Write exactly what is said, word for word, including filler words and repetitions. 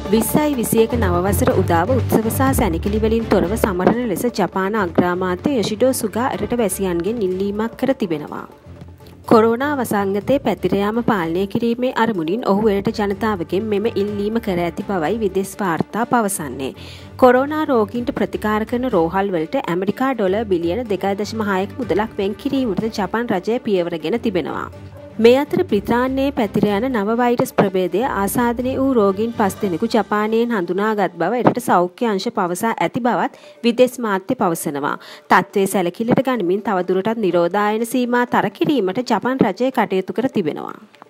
විස්සයි විසියක නවවසර උදාව උත්සව සහ සැණකෙළි වලින් තොරව සමරන ලෙස ජපාන අග්‍රාමාත්‍ය යොෂිඩෝ සුගා එරට වැසියන්ගෙන් ඉල්ලීමක් කර තිබෙනවා. කොරෝනා වසංගතයේ පැතිර යාම පාලනය කිරීමේ අරමුණින් ඔහු එරට ජනතාවගෙන් මෙම ඉල්ලීම කර ඇති බවයි විදේශ වාර්තා පවසන්නේ. කොරෝනා රෝගීන්ට ප්‍රතිකාර කරන රෝහල් වලට ඇමරිකා ඩොලර් බිලියන දෙකයි දශම හයක මුදලක් වෙන් කිරීමට ජපාන් රජය පියවරගෙන තිබෙනවා. මේ අතර බ්‍රිතාන්‍යයේ පැතිර යන නව වෛරස් ප්‍රභේදය ආසාදනය වූ රෝගීන් පස් දෙනෙකු ජපානයෙන් හඳුනාගත් බව එරට සෞඛ්‍ය අංශ පවසා ඇති බවත් විදේශ මාධ්‍ය පවසනවා. තත්ත්වයේ සැලකිල්ලට ගනිමින් තවදුරටත් නිරෝධායන සීමා තර කිරීමට ජපාන් රජය කටයුතු කර තිබෙනවා.